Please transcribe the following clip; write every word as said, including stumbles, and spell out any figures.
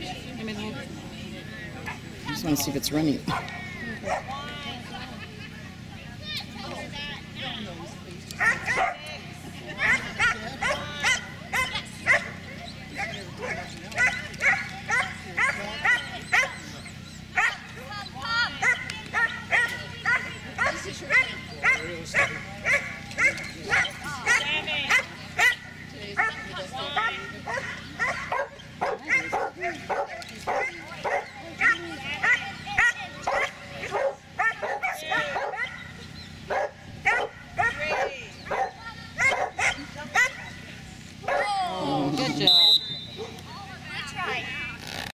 You may hold. I just want to see if it's running.